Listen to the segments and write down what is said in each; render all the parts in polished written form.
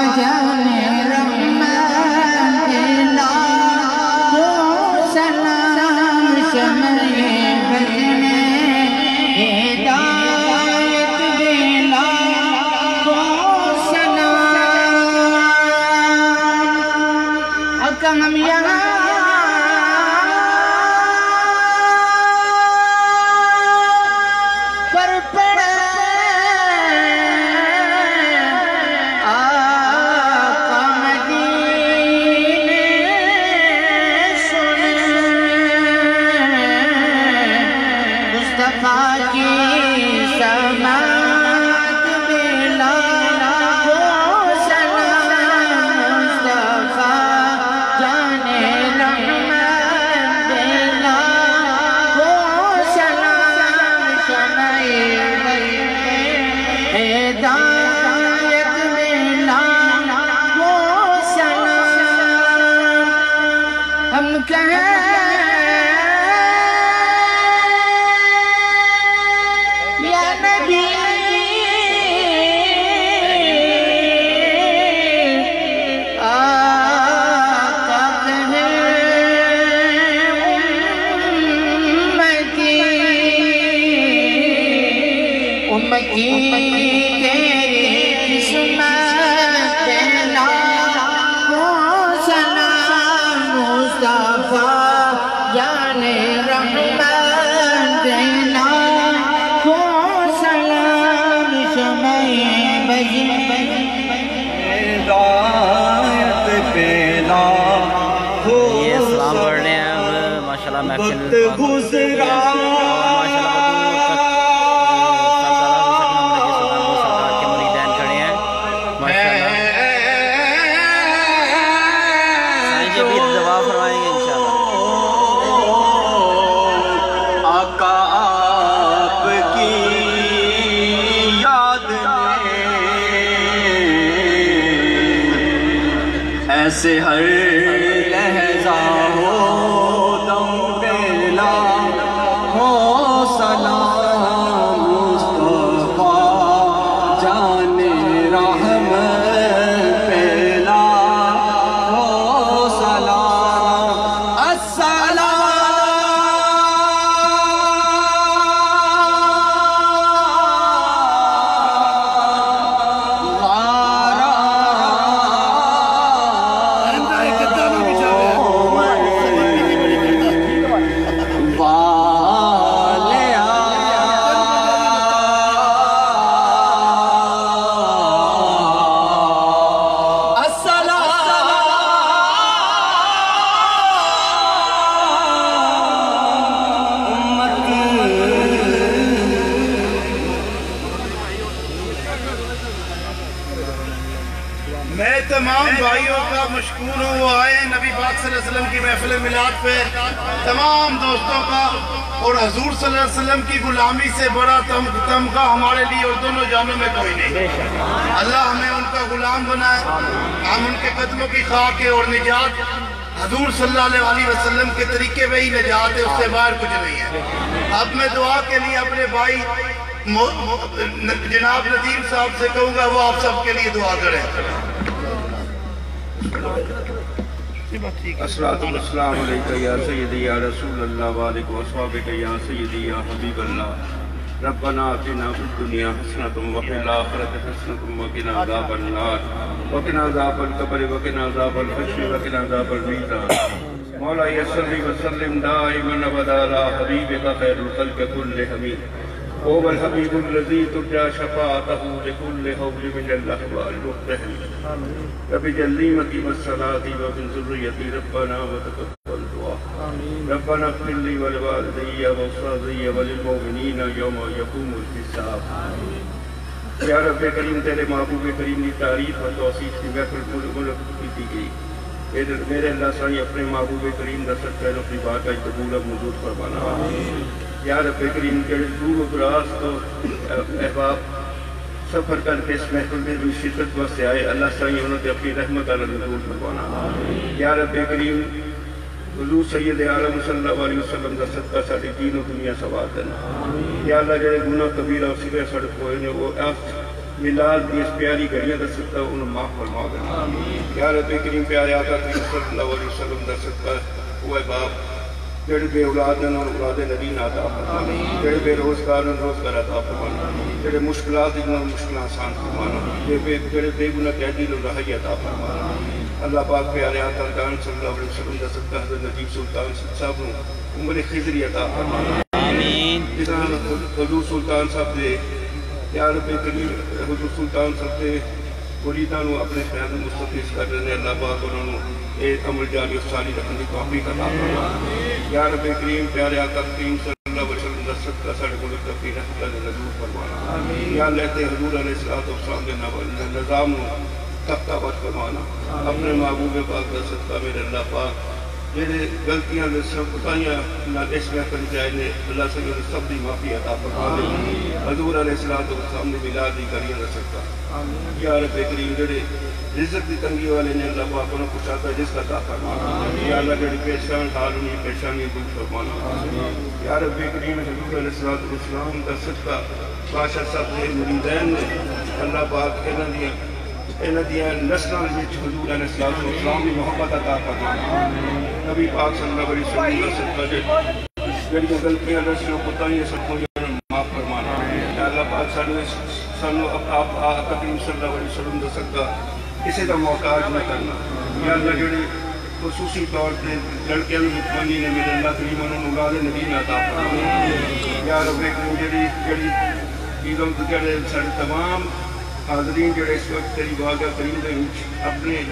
جانے رحمت لاکھوں سلام شمع بز میں ہدایت دے لاکھوں سلام آقا ہم یہاں پر پڑے آقا مدینے سنے مصطفیٰ کی سماعت بلا لاکھوں سلام مصطفیٰ جانے رحمت بلا لاکھوں سلام شمع ہدایت بلا لاکھوں سلام ہم کہیں یا نبی آقا کہیں امتی تیری قسمت لاکھوں سلام مصطفیٰ جانے رحمت لاکھوں سلام شمع بز ہدایت پہ لاکھوں یہ اسلام پڑھ رہے ہیں ماشاءاللہ محفل وقت گزرا آقا آپ کی یاد میں ایسے ہر لہجہ ہو دم بیلا ہو سلام مصطفیٰ جانے رحمت پیلا ہو سلام السلام میں تمام بھائیوں کا مشکور ہوں وہ آئے ہیں نبی پاک صلی اللہ علیہ وسلم کی محفل میلاد پہ تمام دوستوں کا اور حضور صلی اللہ علیہ وسلم کی غلامی سے بڑا تمغہ ہمارے لیے اور دونوں جانوں میں کوئی نہیں اللہ ہمیں ان کا غلام بنائے ہم ان کے قدموں کی خاک ہے اور نجات حضور صلی اللہ علیہ وسلم کے طریقے میں ہی نجات ہے اس سے باہر کچھ نہیں ہے اب میں دعا کے لیے اپنے بھائی جناب ندیم صاحب سے کہوں گا وہ آپ سب کے لیے دعا کریں الصلاۃ والسلام علیکہ یا سیدی یا رسول اللہ وعلیکہ وصحابہ یا سیدی یا حبیب اللہ ربنا آتنا فی الدنیا حسنۃ وفی الآخرۃ حسنۃ وقنا عذاب النار وقنا عذاب القبر وقنا عذاب الحشر وقنا عذاب المیزان مولا صلی وسلم دائما ابدا علی حبیبک خیر الخلق کلہم هو الحبیب الذی ترجى شفاعته لكل حول من الاحوال المقتحم رب جلی مقیم الصلاة ومن ذریتی ربنا وتقبل دعا ربنا اغفر لی ولوالدی واستاذی وللمؤمنین یوم یقوم الحساب یا رب کریم تیرے محبوب کریم کی تعریف و توصیف کی محفل منعقد کی گئی میرے اللہ سائی اپنے محبوب کریم کا صدقہ اپنی بات کا قبول منظور فرمانا یا رب کریم کے دور و دراز تو احباب سفر کر کے اس محفل میں بھی شرکت واسطے آئے اللہ سائی انہوں نے اپنی رحمت کا نزول فرمانا یا رب کریم حضور سید عالم صلی اللہ علیہ وسلم کا صدقہ ساڑی دین و دنیا سواد دینا یا اللہ جڑے گناہ کبیرہ و صغیر سڑک ہوئے نے وہ میلاد دی اس پیاری گھڑیاں دا صدقہ انہوں معاف فرما دینا یا رب کریم پیارے آقا کریم صلی اللہ علیہ وسلم دا صدقہ اوے باپ جڑے بے اولاد ہیں اولاد نبی عطا فرمانا جڑے بے روزگار ہیں روزگار عطا فرمانا جڑے مشکلات ہیں مشکلات آسان فرمانا جڑے بے گناہ قیدی نے رہائی عطا فرمانا اللہ پاک پیارے آقا صلی اللہ علیہ وسلم دا صدقہ حضرت نجیب سلطان صاحب نے عمر خضری عطا فرمانا آمین حضور سلطان صاحب دے یا رب کریم حضور سلطان صاحب دے مریداں نو اپنے خیال مستفیض کر رہے ہیں اللہ پاک انہوں نے ایک عمل جاری و ساری رکھنے کی توفیق عطا فرمانا یا رب کریم پیارے آقا کریم صلی اللہ علیہ وسلم دا صدقہ ساڈے ملک دا پیر رحمت نزول فرمانا یا لیتے حضور علیہ السلام دے نظام نو تختہ بچ فرمانا اپنے محبوب پاک دا صدقہ میرے اللہ پاک جیسے غلطیاں نے سب بتائیاں نہ اس میں کر جائے نے اللہ سے سب دی معافی عطا فرما دے حضور علیہ السلام نے میلاد دی کریاں نہ سکتا یا رب کریم جڑے رزق دی تنگی والے نے اللہ پاک انہوں کچھ آتا رزق عطا فرمانا یا اللہ جڑی پیشان حال انہیں پیشانی دور فرمانا یا رب کریم حضور علیہ السلام کا صدقہ بادشاہ صاحب نے مریدین نے اللہ پاک انہاں دیاں نسلاں وچ حضور علیہ السلام دی محبت عطا فرمانا نبی پاک صلی اللہ علیہ وسلم کا صدقہ جڑیاں غلطیاں رسیاں کوتاہیاں سب کو معاف فرمانا یا اللہ پاک سانو آپ کریم صلی اللہ علیہ وسلم دا صدقہ کسی دا محتاج نہ کرنا یا اللہ جڑے خصوصی طور پہ لڑکیاں مطمئنی نے میرے اللہ کریم انہوں نے اولاد نبی عطا فرمانا یا رب کریم جڑی عیدوں کو جڑے سارے تمام حاضرین جڑے اس وقت تیری بارگاہ کریم دے وچ اپنے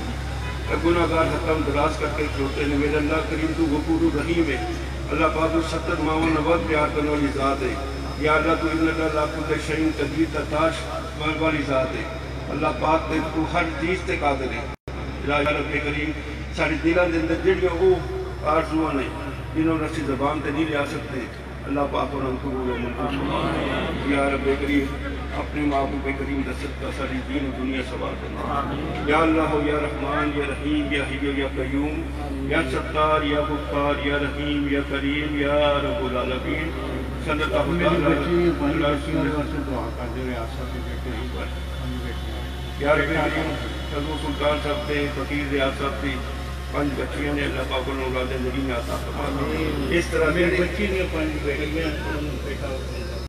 گناہگار حکم دراز کر کے کھلوتے ہیں میرے اللہ کریم تو غفور الرحیم ہے اللہ پاک 70 معاون نواد پیار کرنے والی ذات ہے یا اللہ تو ان اللہ کل شیء قدیر تتاش والی ذات ہے اللہ پاک تے تو ہر چیز تے قادر ہے یا رب کریم ساری دلاں دے اندر جڑیاں او آرزواں نے جنہوں نے اسی زبان تے نہیں لیا سکتے اللہ پاک انہوں کو قبول و منظور فرما یا رب کریم اپنے محبوب کریم دا صدقہ ساری دین و دنیا سوار کرنا یا اللہ یا رحمان یا رحیم یا حی یا قیوم یا ستار یا غفار یا رحیم یا کریم یا رب العالمین صلی اللہ علیہ وسلم یا رب کریم حضور سلطان صاحب دے فقیر ریاض صاحب دی 5 بچیاں نے اللہ پاک انہوں اولاد نبی عطا فرمانا اس طرح میرے بچی نے 5 بیٹیاں